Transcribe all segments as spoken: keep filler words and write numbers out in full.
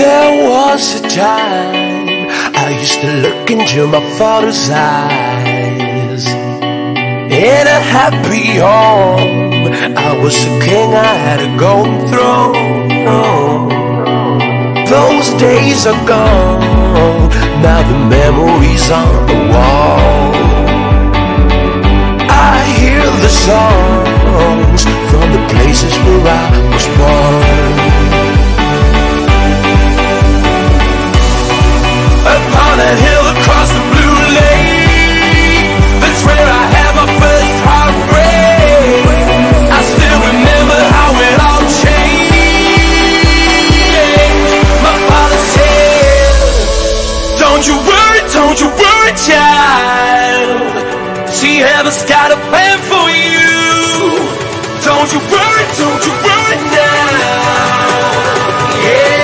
There was a time I used to look into my father's eyes. In a happy home, I was a king, I had a golden throne. Those days are gone, now the memories on the wall. I hear the songs from the places where I was born. Upon a hill across the blue lake, that's where I had my first heartbreak. I still remember how it all changed. My father said, don't you worry, don't you worry, child. See, heaven's got a plan for you. Don't you worry, don't you worry now. Yeah.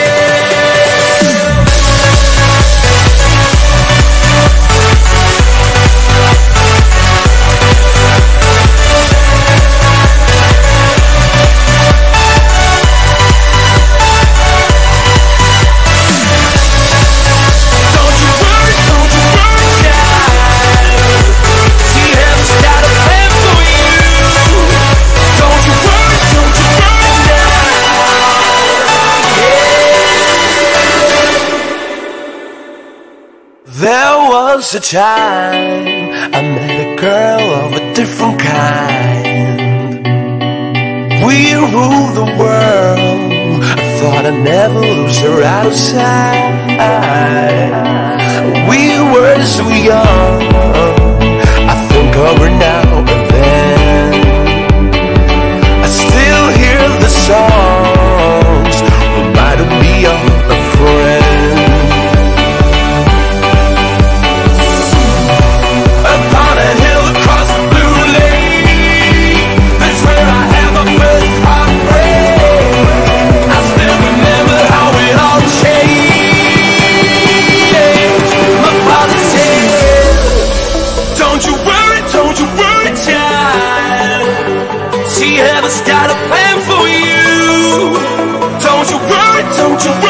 There was a time I met a girl of a different kind. We ruled the world, I thought I'd never lose her out of sight. We were so young, I think of her now and then. I still hear the songs, reminding me of a friend. Upon a hill across the blue lake, that's where I had my first heartbreak. I still remember how it all changed. My father said, don't you worry, don't you worry, child. See, heaven's got a plan for you. Don't you worry, don't you worry.